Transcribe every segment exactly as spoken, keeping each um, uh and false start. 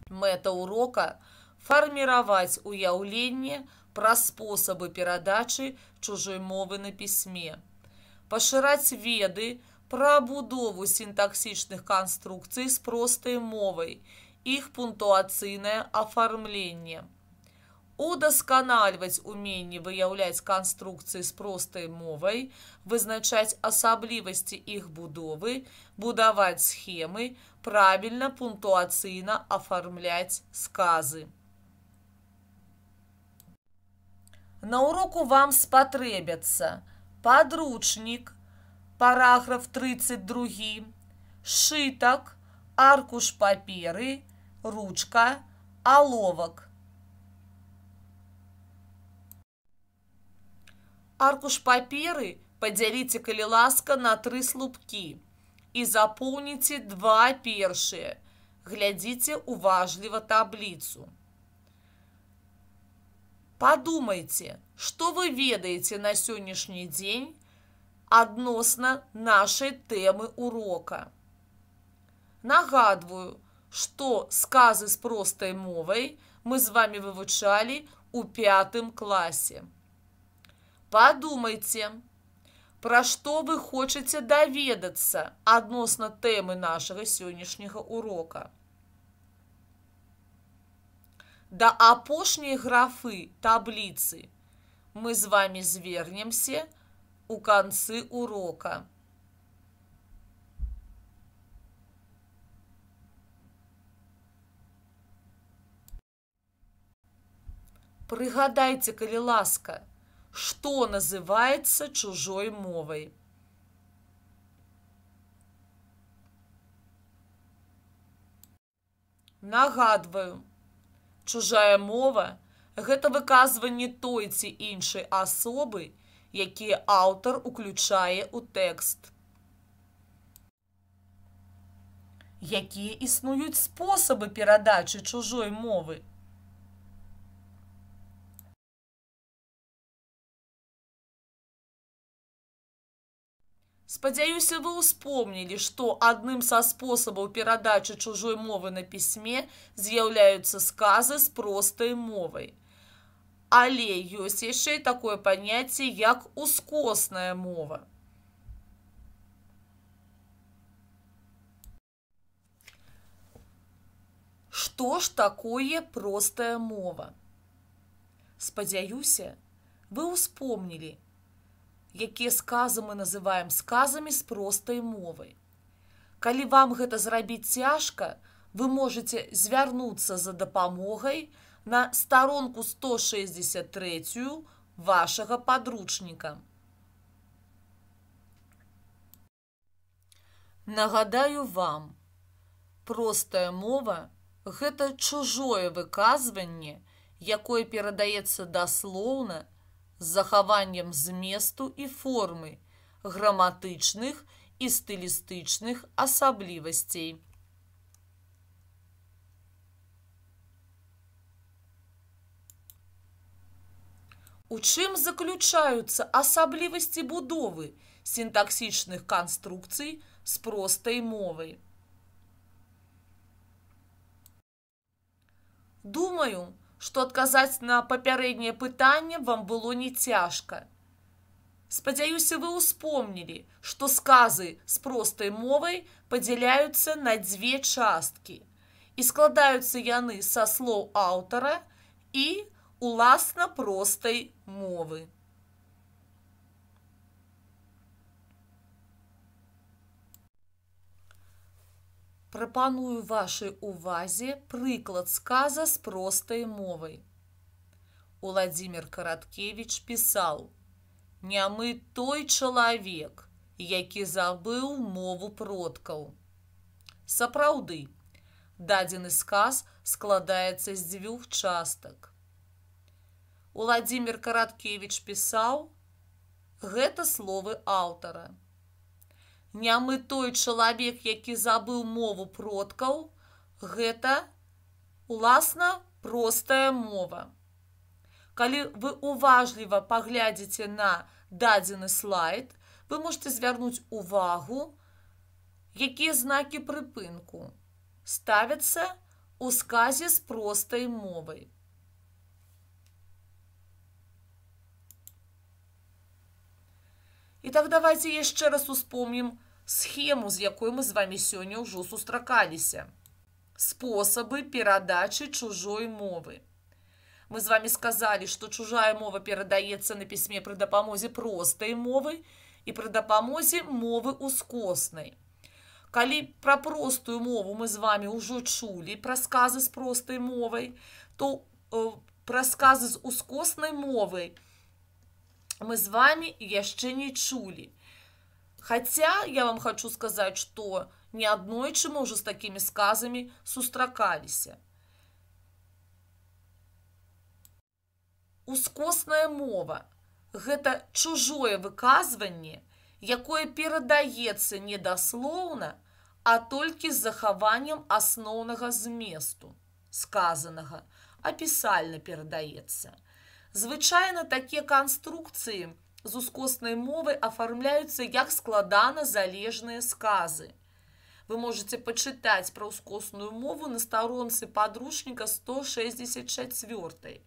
Мэта урока – фарміраваць уяўленне пра спосабы перадачы чужой мовы на пісьме, пашыраць веды пра будову сінтаксічных канструкцый з простай мовай, іх пунктуацыйнае афармленне, удасканальваць уменне выяўляць канструкцыі з простай мовай, вызначаць асаблівасці іх будовы, будаваць схемы, правільна пунктуацыйна афармляць сказы. На уроку вам спатрэбяцца падручнік, параграф тридцать два, сшытак, аркуш паперы, ручка, аловак. Аркуш паперы падзяліце, калі ласка, на тры слупкі і запоўніце два першыя. Глядзіце уважліва табліцу. Падумайце, што вы ведаеце на сённяшні дзень адносна нашай тэмы урока. Нагадваю, што сказы з простай мовай мы з вамі вывучалі ў пятым класе. Падумайце, пра што вы хочаце даведацца адносна тэмы нашага сённяшняга урока. Да апошняй графы табліцы мы з вамі звернемся у канцы урока. Прыгадайце, калі ласка, што называецца чужой мовай. Нагадваю, чужая мова – гэта выказванне той ці іншай асобы, якія аўтар уключае ў тэкст. Якія існуюць спосабы перадачы чужой мовы? Спадзяюся, вы ўспомнілі, што адным са спосабаў перадачы чужой мовы на пісьме з'яўляюцца сказы з простай мовай. Але ёсць яшчэ і такое паняцце, як ускосная мова. Што ж такое простая мова? Спадзяюся, вы ўспомнілі, якія сказы мы называем сказамі з простай мовай. Калі вам гэта зрабіць цяжка, вы можаце звярнуцца за дапамогай на старонку сто шэсцьдзесят три вашага падручніка. Нагадаю вам, простая мова – гэта чужое выказванне, якое перадаецца даслоўна, з захаваннем зместу і формы, граматычных і стылістычных асаблівасцей. У чым заключаюцца асаблівасці будовы сінтаксічных канструкцый з простай мовай? Думаю, што адказаць на папярэдняе пытанне вам было не цяжка. Спадзяюся, вы ўспомнілі, што сказы з простай мовай падзяляюцца на дзве часткі і складаюцца яны са слоў аўтара і уласна простай мовы. Прапаную вашай увазе прыклад сказа з простай мовай. Уладзімір Караткевіч пісаў: «Нямы той чалавек, які забыў мову продкаў». Сапраўды, дадзены сказ складаецца з дзвюх частак. Уладзімір Караткевіч пісаў, гэта словы аўтара. Нямы той чалавек, які забыў мову продкаў, гэта уласна простая мова. Калі вы уважліва паглядзіце на дадзены слайд, вы можете звярнуць увагу, якія знакі прыпынку ставяцца у сказе с простой мовой. Итак, давайте еще раз успомним схему, з якой мы з вами сёння ўжо сустракаліся. Способы перадачи чужой мовы. Мы з вами сказали, что чужая мова перадаецца на пісьме пры дапамозе простай мовы і пры дапамозе мовы ускоснай. Калі пра простую мову мы з вами ўжо чулі пра сказы з простай мовай, то э, пра сказы з ускоснай мовай мы з вами яшчэ не чулі. Хотя я вам хочу сказать, что неаднойчы мы ўжо з такімі сказамі сустракаліся. Ускосная мова – гэта чужое выказванне, якое перадаецца не даслоўна, а толькі з захаваннем асноўнага зместу сказанага, апісальна перадаецца. Звычайна такія канструкцыі з ускоснай мовай афармляюцца як складана залежныя сказы. Вы можете почитать про ускосную мову на сторонце подручника сто шестьдесят четыре.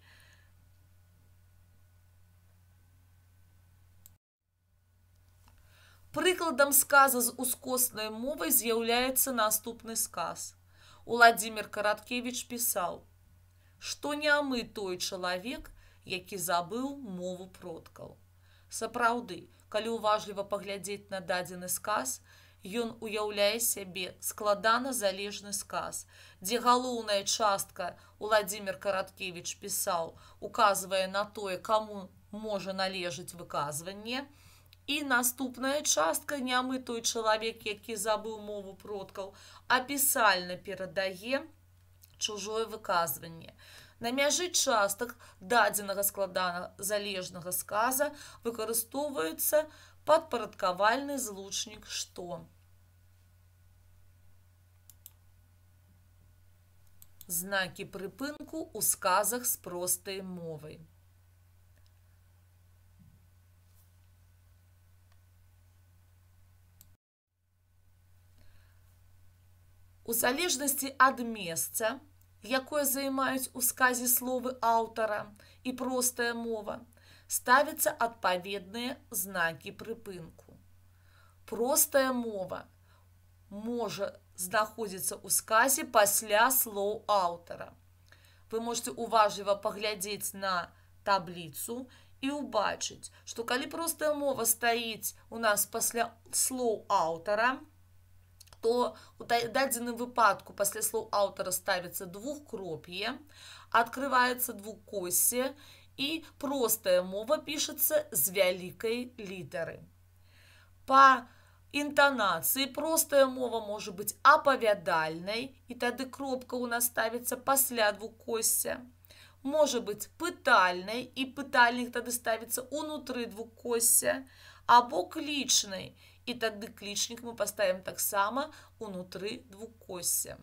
Прыкладам сказа з ускоснай мовай з'яўляецца наступны сказ. Уладзімір Караткевіч пісаў, што нямы той чалавек, які забыў мову продкаў. Сапраўды, калі уважліва паглядзець на дадзены сказ, ён уяўляе сябе складана залежны сказ, дзе галоўная частка Уладзімір Караткевіч пісаў, указвае на тое, каму можа належыць выказванне, і наступная частка нямы той чалавек, які забыў мову продкаў, апісальна перадае чужое выказванне. На мяжы частак дадзенага складана залежнага сказа выкарыстоўваецца падпарадкавальны злучнік «што». Знакі прыпынку ў сказах з простай мовай. У залежнасці ад месца, якое займаюць у сказе словы аўтара і простая мова, ставяцца адпаведныя знакі прыпынку. Простая мова можа знаходзіцца ў сказе пасля слоў аўтара. Вы можете уважліва паглядзець на табліцу і ўбачыць, што калі простая мова стаіць у нас пасля слоў аўтара, то у дадзеным выпадку пасля слоў аўтара ставіцца двухкроп'е, адкрываецца двукоссе і простая мова пішацца з вялікай літары. Па інтанацыі простая мова можа быць апавядальнай, і тады кропка ў нас ставіцца пасля двукосся. Можа быць пытальнай, і пытальнік тады ставіцца ўнутры двукосся, або клічнай, і тады клічнік мы паставім таксама ўнутры двукосся.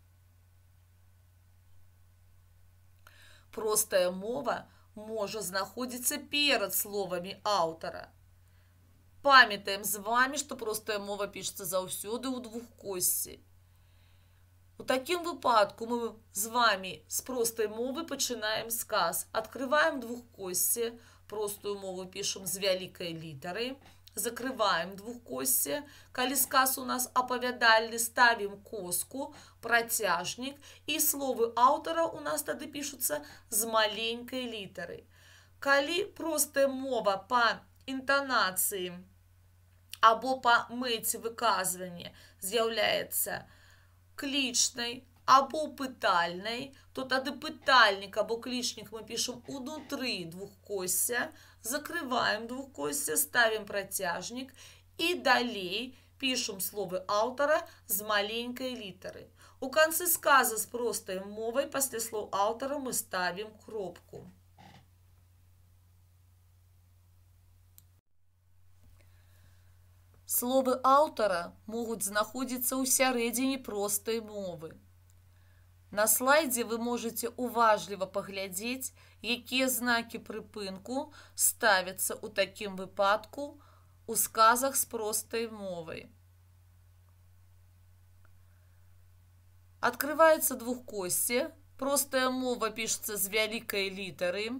Простая мова можа знаходзіцца перад словамі аўтара. Памятаем з вами, што простая мова пішацца заўсёды ў двухкоссі. У такім выпадку мы з вами з простай мовы пачынаем сказ. Адкрываем двухкоссе, простую мову пішам з вялікай літары, закрываем двухкоссе. Калі сказ у нас апавядальны, ставім коску, працяжнік, і словы аўтара у нас тады пішуцца з маленькай літары. Калі простая мова па інтанацыі або па мэце выказвання з'яўляецца клічнай або пытальнай, то тады пытальнік або клічнік мы пішам унутры двухкосся, закрываем двухкосся, ставім працяжнік і далей пішам словы аўтара з маленькай літары. У канцы сказа з простай мовай пасля слоў аўтара мы ставім кропку. Словы аўтара могуць знаходзіцца ў сярэдзіне простай мовы. На слайдзе вы можете уважліва паглядзець, якія знакі прыпынку ставяцца ў такім выпадку у сказах з простай мовай. Открывается двухкосье. Простая мова пишется с великой литеры.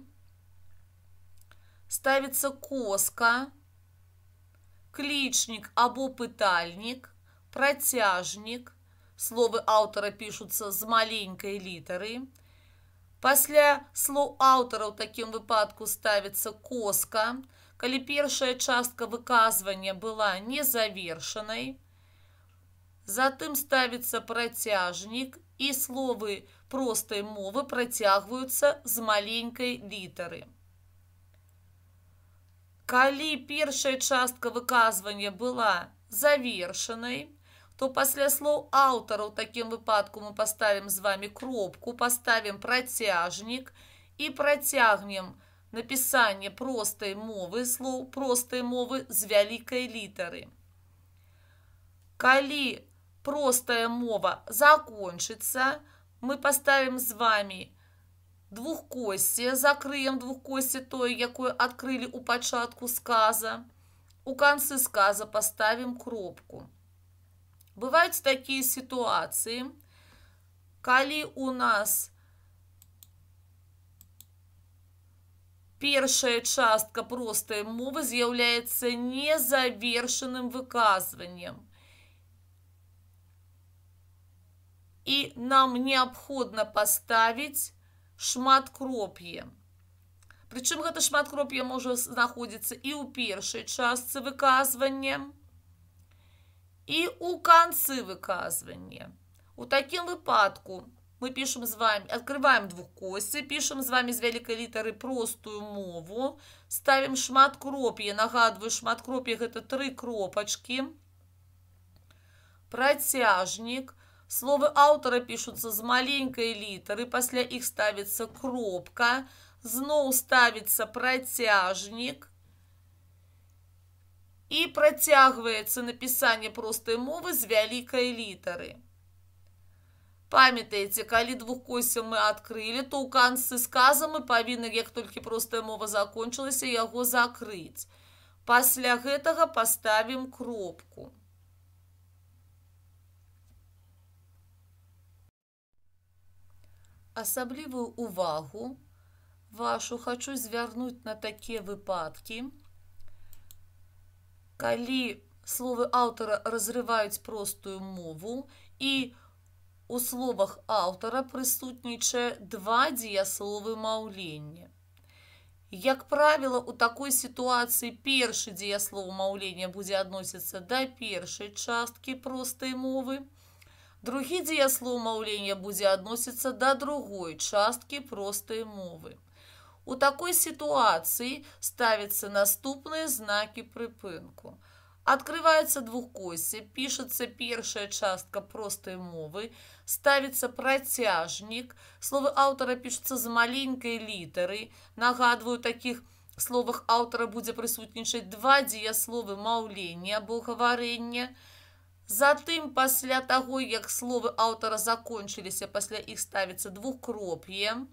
Ставится коска, клічнік або пытальнік, працяжнік. Словы аўтара пишутся з маленькой літары. Пасля слоў аўтара ў такім выпадку ставіцца коска, калі першая частка выказвання была незавершанай. Затым ставіцца працяжнік, і словы простай мовы працягваюцца з маленькай літары. Калі першая частка выказвання была завершанай, то пасля слоў аўтара ў такім выпадку мы паставім з вами кропку, паставім працяжнік і працягнем напісанне простай мовы, слоў простай мовы з вялікай літары. Калі простая мова закончится, мы поставим з вами двухкосье, закрыем двухкосье тое, якое открыли у пачатку сказа. У канцы сказа поставим кропку. Бывают такие ситуации, калі у нас першая частка простай мовы з'яўляецца незавершаным выказваннем. И нам необходимо поставить шматкроп'е. Причем гэта шматкроп'е можа знаходзіцца і ў першай частцы выказвання, і ў канцы выказвання. У такім выпадку мы пишем з вами, открываем двухкосье, пишем з вами з вялікай літары простую мову, ставим шматкроп'е, нагадваю, шматкроп'е гэта тры кропачкі, працяжнік. Словы аўтара пишутся з маленькай літары, пасля іх ставіцца кропка, зноў ставіцца працяжнік і працягваецца напісанне простай мовы з вялікай літары. Памятаеце, калі двухкосье мы адкрылі, то ў канцы сказа мы павінны, як толькі простая мова закончылася, яго закрыць. Пасля гэтага паставім кропку. Асаблівую увагу вашу хочу звярнуць на такія выпадкі, калі словы аўтара разрываюць простую мову і у словах аўтара прысутнічае два дзеясловы маўлення. Як правіла, у такой сітуацыі першы дзеяслоў маўлення будзе адносіцца да першай часткі простай мовы, другі дзеяслоў маўлення будзе адносіцца да другой часткі простай мовы. У такой сітуацыі ставяцца наступныя знакі прыпынку. Открывается двухкосье, пишется первая частка простой мовы, ставится протяжник, словы аўтара пишутся з маленькой літары. Нагадваю, таких словах аўтара будзе прысутнічаць два дзеясловы маўлення або гаварэння. Затым, пасля таго, як словы аўтара закончыліся, пасля іх ставіцца двухкроп'е,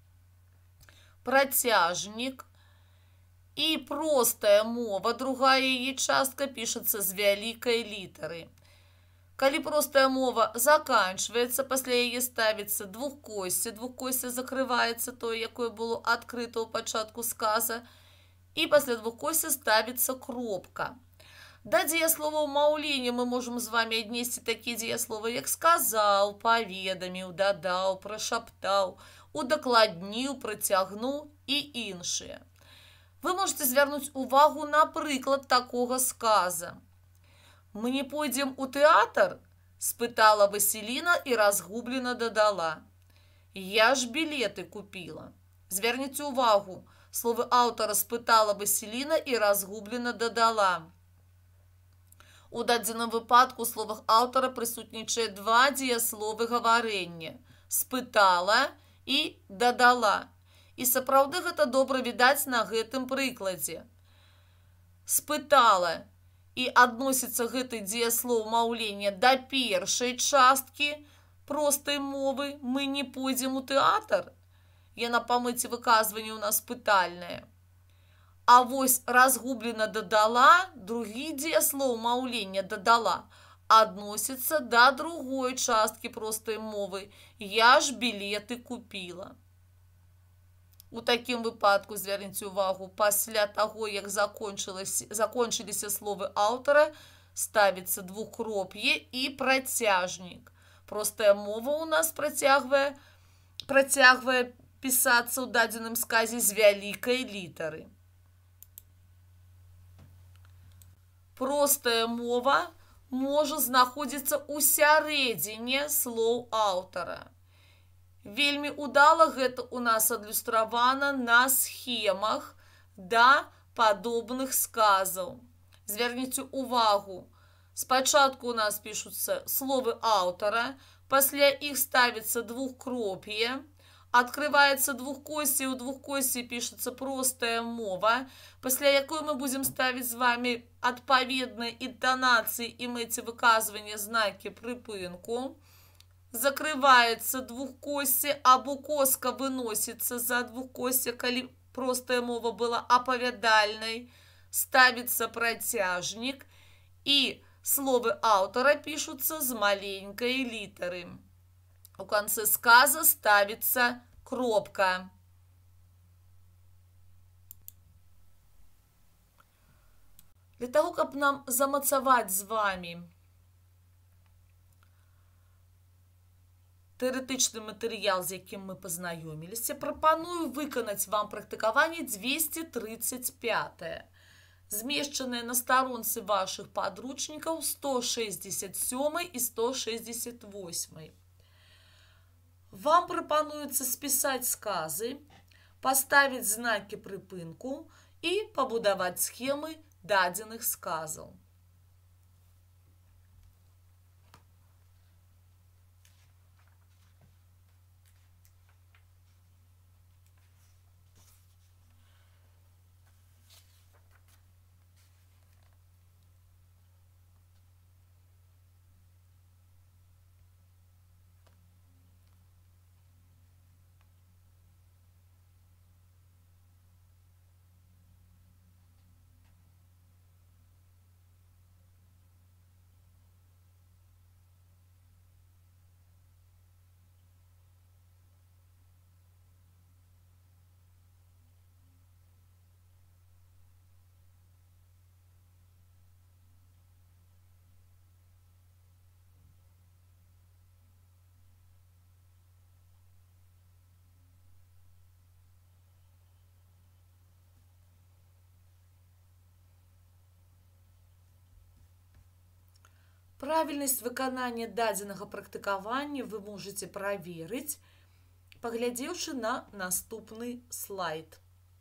працяжнік і простая мова, другая яе частка пішацца з вялікай літары. Калі простая мова заканчваецца, пасля яе ставіцца двухкосье, двухкосье закрываецца тое, якое было адкрыта ў пачатку сказа, і пасля двухкосья ставіцца кропка. Да дзеясловаў маўлення мы можам з вами аднесці такія дзеясловы, як сказаў, паведаміў, дадаў, прашаптаў, удакладніў, працягнуў і іншыя. Вы можете звярнуць увагу на прыклад такога сказа. «Мы не пойдзем у тэатр?» – спытала Васіліна і разгублена дадала. «Я ж білеты купіла». Звярніце увагу, словы аўтара спытала Васіліна і разгублена дадала. У дадзеным выпадку у словах аўтара прысутнічае два дзеясловы гаварэння – спытала і дадала. І сапраўды гэта добра відаць на гэтым прыкладзе. Спытала і адносіцца гэты дзеяслоў маўлення да першай часткі простай мовы «Мы не пойдзем у тэатр». Яна па мэце выказвання ў нас пытальная. А вось разгублена дадала, другі дзеяслоў маўлення дадала, адносіцца да другой часткі простай мовы. Я ж білеты купіла. У такім выпадку, звярніце ўвагу, пасля таго, як закончыліся словы аўтара, ставіцца двухкроп'е і працяжнік. Простая мова у нас працягвае, працягвае пісацца ў дадзеным сказе з вялікай літары. Простая мова можа знаходзіцца ў сярэдзіне слоў аўтара. Вельмі удала гэта у нас адлюстравана на схемах да падобных сказаў. Звярніце ўвагу, спачатку у нас пішуцца словы аўтара, пасля іх ставіцца двухкроп'е, адкрываецца двухкоссе, у двухкоссе пішацца простая мова, пасля якой мы будзем ставіць з вами адпаведныя інтанацыі і мэце выказвання знакі прыпынку. Закрываецца двухкоссе або коска выносіцца за двухкоссе, калі простая мова была апавядальнай, ставіцца працяжнік і словы аўтара пішуцца з маленькай літары. У канцы сказа ставіцца кропка. Для таго, каб нам замацаваць з вами тэарэтычны матэрыял, з якім мы пазнаёміліся, прапаную выканаць вам практыкаванне дзвесце трыццаць пятае, змешчанае на старонцы вашых падручнікаў сто шэсцьдзесят сёмай і сто шэсцьдзесят восьмай. Вам прапануецца спісаць сказы, паставіць знакі прыпынку і пабудаваць схемы дадзеных сказаў. Правільнасць выканання дадзенага практыкавання вы можаце праверыць, паглядзеўшы на наступны слайд.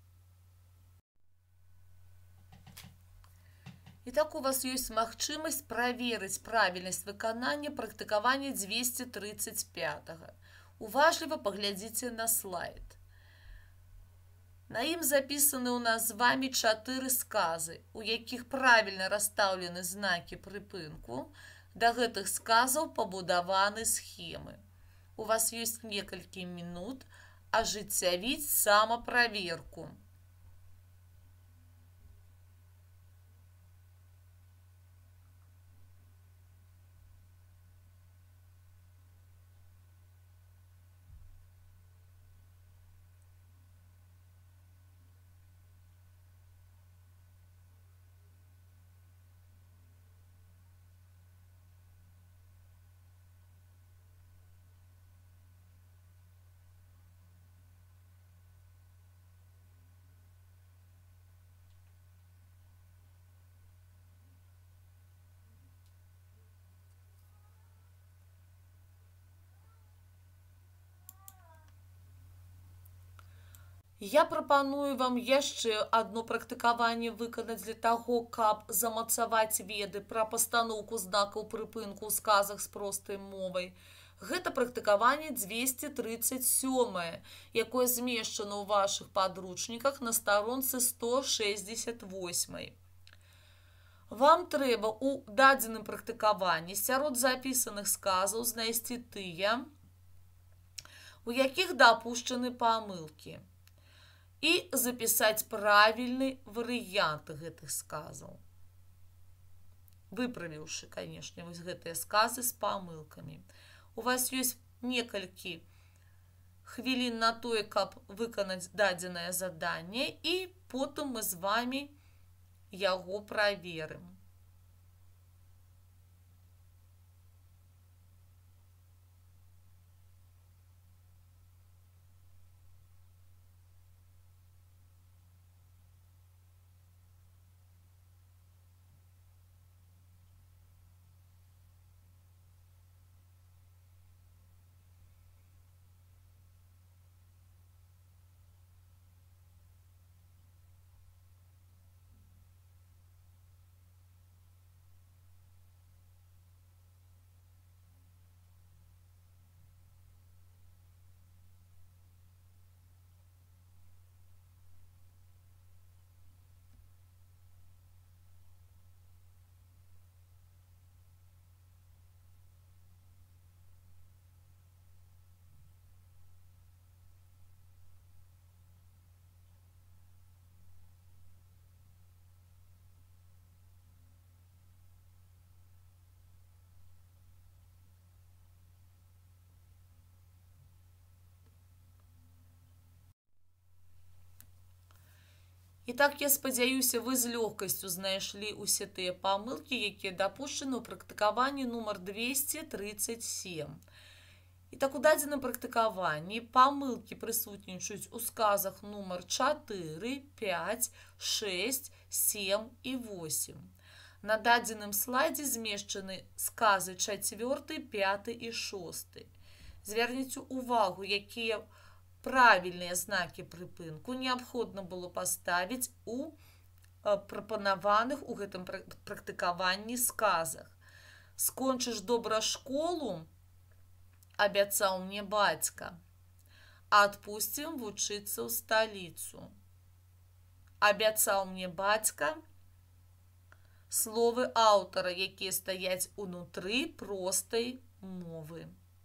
І так у вас ёсць магчымасць праверыць правільнасць выканання практыкавання дзвесце трыццаць пятага. Уважліва паглядзіце на слайд. На ім запісаны ў нас з вами чатыры сказы, у якіх правільна расстаўлены знакі прыпынку. Да гэтых сказаў пабудаваны схемы. У вас ёсць некалькі мінут ажыццявіць самаправерку. Я прапаную вам яшчэ адно практыкаванне выканаць для таго, каб замацаваць веды пра пастаноўку знакаў прыпынку ў сказах з простай мовай. Гэта практыкаванне дзвесце трыццаць сёмае, якое змешчана ў вашых падручніках на старонцы сто шэсцьдзесят восьмай. Вам трэба ў дадзеным практыкаванні сярод запісаных сказаў знайсці тыя, у якіх дапушчаны памылкі, і запісаць правільны варыянт гэтых сказаў. выправіўшы, канешне, вось гэтыя сказы з памылкамі. У вас ёсць некалькі хвілін на тое, каб выканаць дадзенае заданне, і потым мы з вами яго праверым. І так, я спадзяюся, вы з лёгкасцю знайшлі ўсе тыя памылкі, якія дапушчаны ў практыкаванні нумар двесце трыццаць сем. І так, у дадзеным практыкаванні памылкі прысутнічаюць у сказах нумар чатыры, пяць, шэсць, сем і восем. На дадзеным слайдзе змешчаны сказы чацвёрты, пяты і шосты. Звярніце ўвагу, якія правільныя знакі прыпынку неабходна было паставіць у прапанаваных у гэтым практыкаванні сказах. Скончыш добра школу, абяцаў мне бацька, адпусцім вучыцца ў сталіцу. Абяцаў мне бацька — словы аўтара, якія стаяць унутры простай мовы.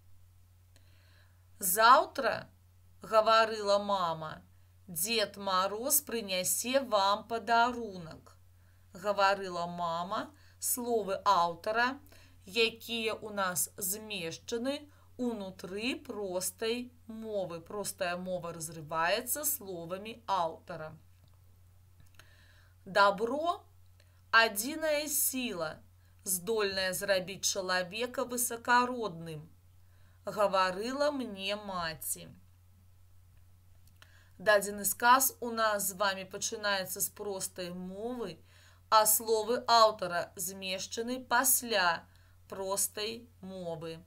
Заўтра, гаварыла мама, Дзед Мароз прынясе вам падарунак. Гаварыла мама, словы аўтара, якія ў нас змешчаны унутры простай мовы. Простая мова разрываецца словамі аўтара. Дабро — адзіная сіла, здольная зрабіць чалавека высакародным. Гаварыла мне маці. Дадзены сказ у нас з вами пачынаецца з простай мовы, а словы аўтара змешчаны пасля простай мовы.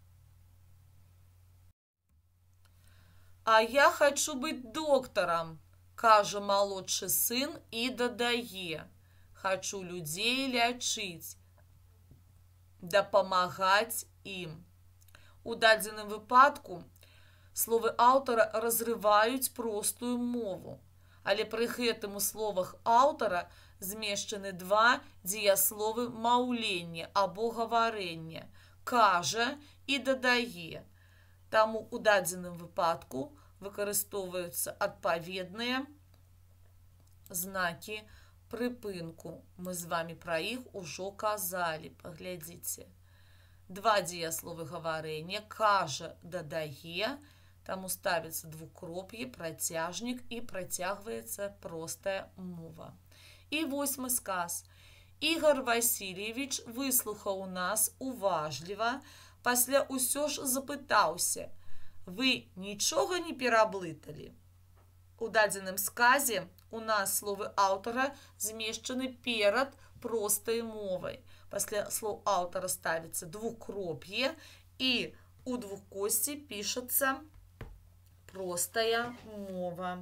А я хачу быць доктарам, кажа малодшы сын і дадае. Хачу людзей лячыць, дапамагаць ім. У дадзеным выпадку словы аўтара разрываюць простую мову, але пры гэтым у словах аўтара змешчаны два дзеясловы маўлення або гаварэння, кажа і дадае. Таму у дадзеным выпадку выкарыстоўваюцца адпаведныя знакі прыпынку. Мы з вами пра іх ужо казалі, паглядзіце. Два дзеясловы гаварэння, кажа, дадае, таму ставіцца двукроп'е, працяжнік і працягваецца простая мова. І восьмы сказ. Ігор Васильевич выслухаў нас уважліва, пасля ўсё ж запытаўся: вы нічога не пераблыталі? У дадзеным сказе у нас словы аўтара змешчаны перад простай мовай. Пасля слоў аўтара ставіцца двукроп'е і у двухкосці пішацца простая мова.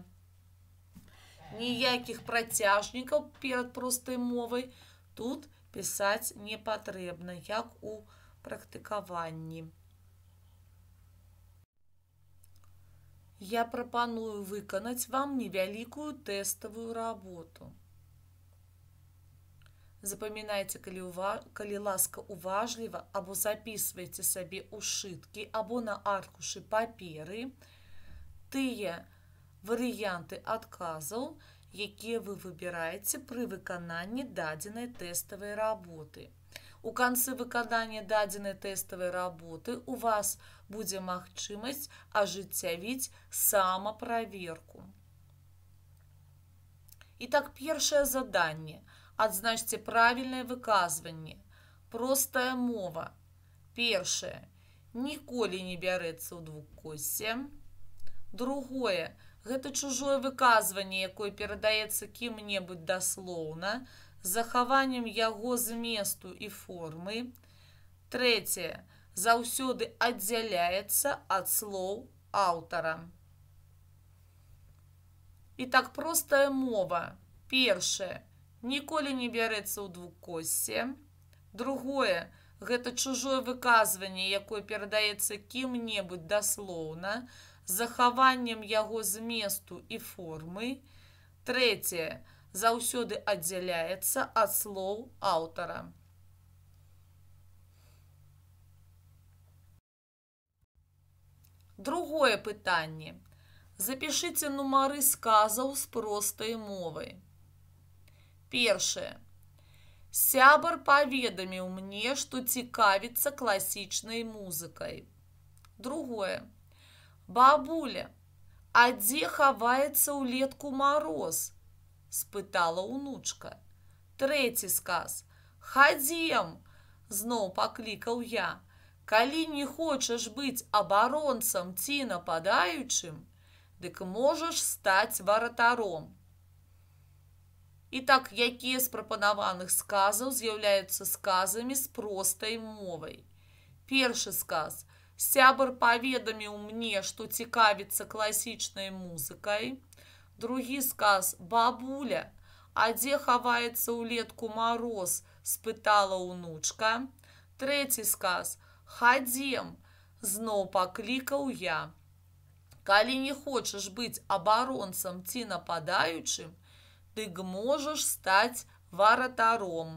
Ніякіх працяжнікаў перад простай мовай тут пісаць не патрэбна, як у практыкаванні. Я прапаную выканаць вам невялікую тэставую работу. Запамінайце, калі, уваж... калі ласка, уважліва, або записвайце сабе ў сшыткі або на аркушы паперы тыя варыянты адказаў, якія вы выбіраеце пры выкананні дадзенай тэставай работы. У канцы выканання дадзенай тэставай работы у вас будзе магчымасць ажыццявіць самаправерку. Итак, першае заданне. Адзначце правільнае выказванне. Простая мова. Першае. Ніколі не бярэцца ў двукоссе. Другое. Гэта чужое выказванне, якое перадаецца кім-небудзь даслоўна, з захаваннем яго зместу і формы. Трэцяе. Заўсёды аддзяляецца ад слоў аўтара. Итак, простая мова. Першае. Ніколі не бярэцца ў двукоссе. Другое. Гэта чужое выказванне, якое перадаецца кім-небудзь даслоўна, з захаваннем яго зместу і формы. Трэцяе. Заўсёды аддзяляецца ад слоў аўтара. Другое пытанне. Запішыце нумары сказаў з простай мовай. Першае. Сябар паведаміў мне, што цікавіцца класічнай музыкай. Другое. Бабуля, а дзе хаваецца ўлетку мароз? Спытала ўнучка. Трэці сказ. Хадзем, зноў паклікаў я. Калі не хочаш быць абаронцам ці нападаючым, дык можаш стаць варатаром. Итак, якія з прапанаваных сказаў з'яўляюцца сказамі з простай мовай? Першы сказ. Сябар паведаміў мне, што цікавіцца класічнай музыкай. Другі сказ. Бабуля, а дзе хаваецца ўлетку мароз? Спытала ўнучка. Трэці сказ. Хадзем, зноў паклікаў я. Калі не хочаш быць абаронцам ці нападаючым, дык можаш стаць варатаром.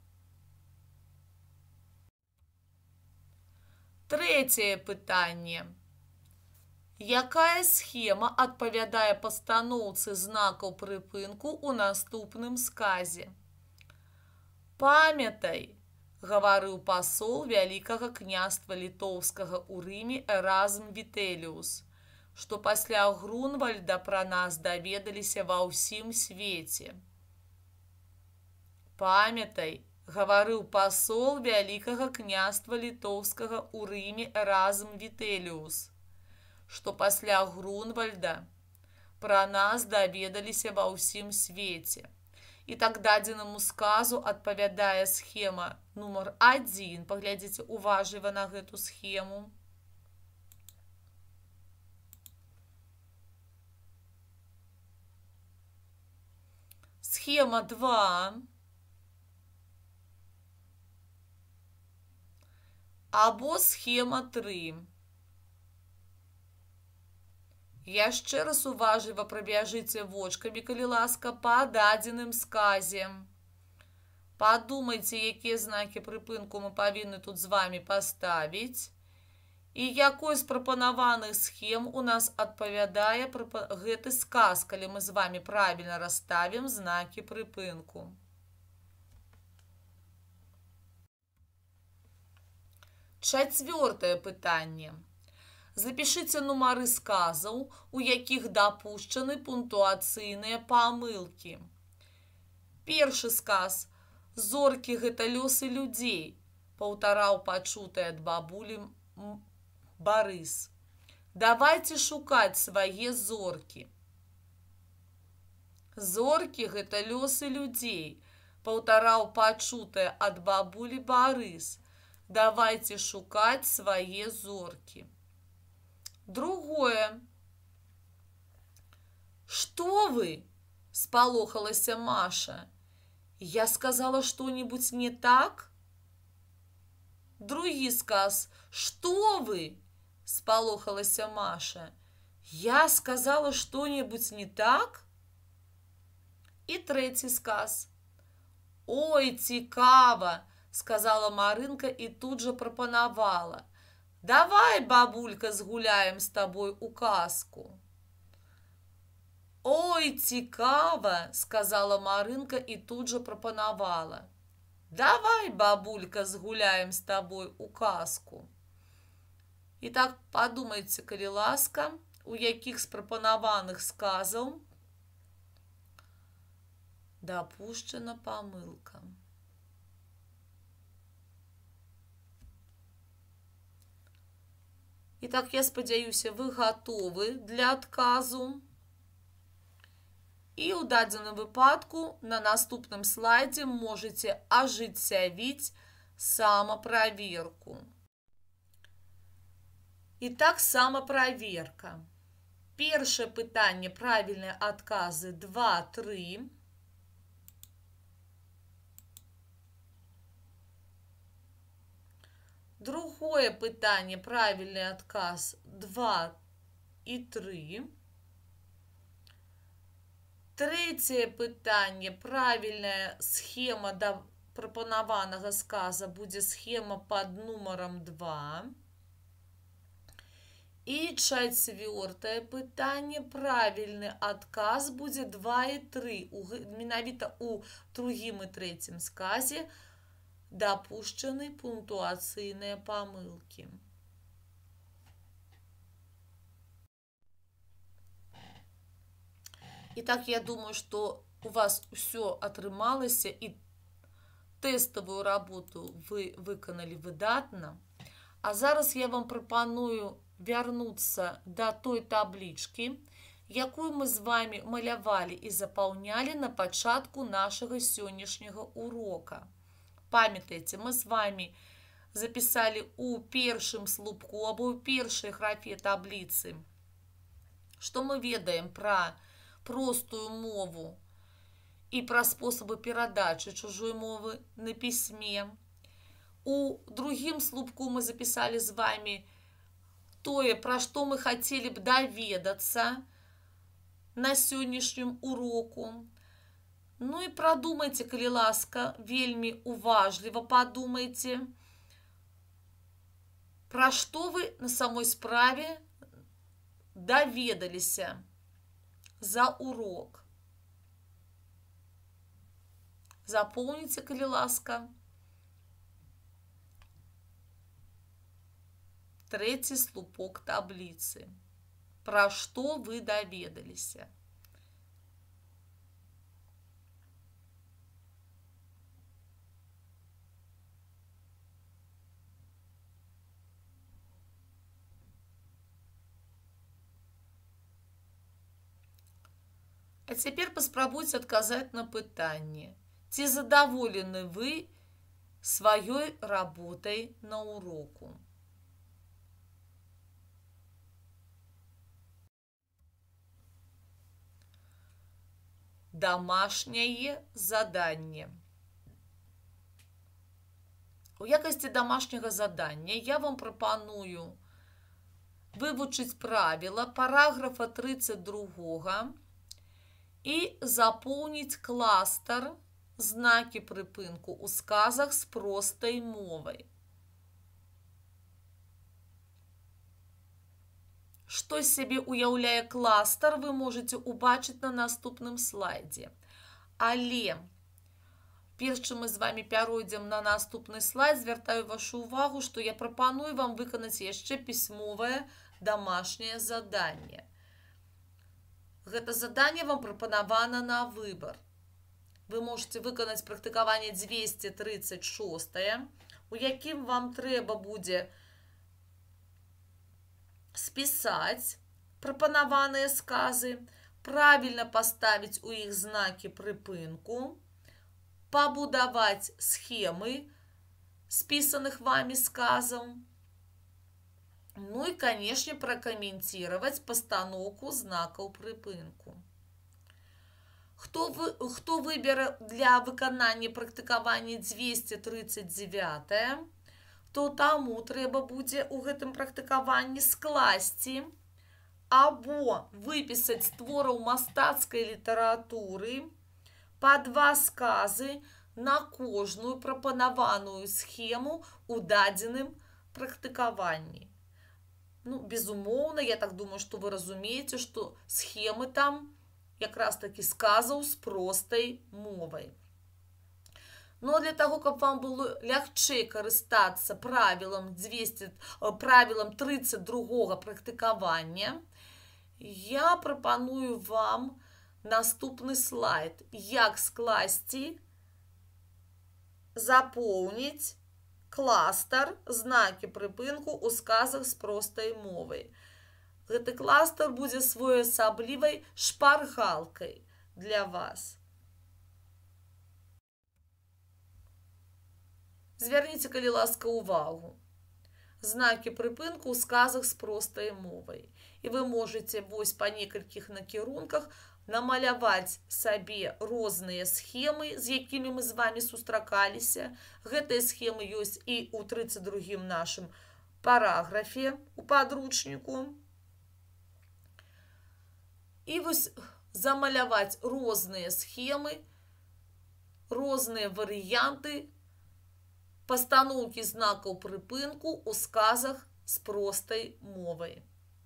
Трэцяе пытанне. Якая схема адпавядае пастаноўцы знакаў прыпынку ў наступным сказе? Памятай, гаварыў пасол Вялікага княства літоўскага ў Рыме Эразм Вітэліус, што пасля Грунвальда пра нас даведаліся ва ўсім свеце. Памятай, гаварыў пасол Вялікага княства літоўскага ў Рыме Эразм Вітэліус, што пасля Грунвальда пра нас даведаліся ва ўсім свеце. І так дадзенаму сказу адпавядае схема нумар адзін. Паглядзіце уважліва на гэту схему. Схема два. Або схема тры. Яшчэ раз уважліва прабяжыце вочкамі, калі ласка, па дадзеным сказе. Падумайце, якія знакі прыпынку мы павінны тут з вами паставіць. І якой з прапанаваных схем у нас адпавядае гэты сказ, калі мы з вами правільна расставім знакі прыпынку. Чацвёртае пытанне. Запішыце нумары сказаў, у якіх дапушчаны пунктуацыйныя памылкі. Першы сказ. Зоркі гэта лёсы людзей, паўтараў пачутае ад бабулі Барыс. Давайце шукаць свае зоркі. Зоркі гэта лёсы людзей, паўтараў пачутае ад бабулі Барыс. Давайце шукаць свае зоркі. Другое. Што вы? Спалохалася Маша. Я сказала што-нибудь не так? Другі сказ. Што вы? Спалохалася Маша. Я сказала што-нибудь не так? І трэці сказ. Ой, цікава, сказала Марынка і тут жа прапанавала. Давай, бабулька, згуляем з табой у казку. Ой, цікава, сказала Марынка і тут жа прапанавала. Давай, бабулька, згуляем с тобой у казку. Итак, подумайте, калі ласка, у якіх з прапанаваных сказаў дапушчана памылка. Итак, я спадзяюся, вы гатовы для адказу. І ў дадзеным выпадку на наступным слайдзе можете ажыццявіць самаправерку. Итак, самаправерка. Першае пытанне, правільныя адказы два, тры. Другое пытанне, правильный отказ два и три. Третье пытанне, правильная схема до прапанаванага сказа будет схема под номером два. И четвертое пытанне, правильный отказ будет два и три. Менавіта у другім і трэцім сказе допущены пунктуацыйныя памылки. Итак, я думаю, что у вас все атрымалася и тестовую работу вы выканали выдатна. А зараз я вам прапаную вярнуцца до той таблички, якую мы з вами малявалі і запаўнялі на пачатку нашага сённяшняга урока. Памятаеце, мы з вами записали у першым слупку або ў першай графе таблицы, што мы ведаем пра простую мову і пра спосабы перадачы чужой мовы на пісьме. У другім слупку мы записали з вами тое, пра што мы хацелі б даведацца на сённяшнім уроку. Ну и продумайте, калі ласка, вельмі уважліва подумайте, пра што вы на самой справе даведаліся за урок. Запомните, калі ласка, третий слупок таблицы. Пра што вы даведаліся. А теперь паспрабуйце адказаць на пытанне. Ці задаволены вы сваёй работай на уроку? Домашняе заданне. У якасці домашняга задання я вам прапаную вывучыць правіла параграфа тридцать два і запоўніць кластар знакі прыпынку ў сказах з простай мовай. Што сябе уяўляе кластар, вы можете убачыць на наступным слайдзе. Але перш чым мы з вами пяройдзем на наступны слайд, звяртаю вашу увагу, што я прапаную вам выканаць яшчэ пісьмовае домашняе заданне. Гэта заданне вам прапанавана на выбор. Вы можете выканаць практыкаванне двести тридцать шесть, у якім вам трэба будзе спісаць прапанаваныя сказы, правильно поставіць у іх знакі прыпынку, пабудаваць схемы спісаных вами сказаў, ну и, конечно, прокомментировать постановку знакаў прыпынку. Хто, вы, хто выбере для выканання практыкавання двести тридцать девять, то таму трэба будзе ў гэтым практыкаванні скласці або выпісаць твораў мастацкай літаратуры па два сказы на кожную прапанаваную схему ў дадзеным практыкаванні. Ну, безумоўна, я так думаю, што вы разумееце, што схемы там якраз такі сказаў з простай мовай. Но для того, каб вам было лягчэй карыстацца правілам двести, правілам тридцать другога практыкавання, я прапаную вам наступны слайд, як скласці, запоўніць кластар знакі прыпынку ў сказах з простай мовай. Гэты кластар будзе своеасаблівай шпаргалкай для вас. Звярніце, калі ласка, увагу. Знакі прыпынку ў сказах з простай мовай. І вы можаце вось па некалькіх накірунках намаляваць сабе розныя схемы, з якімі мы з вами сустракаліся. Гэтыя схемы ёсць і ў тридцать другім нашым параграфе у падручніку. І вось замаляваць розныя схемы, розныя варыянты пастаноўкі знакаў прыпынку ў сказах з простай мовай.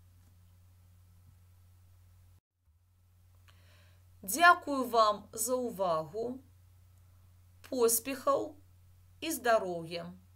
Дзякую вам за ўвагу, поспехаў і здароўя!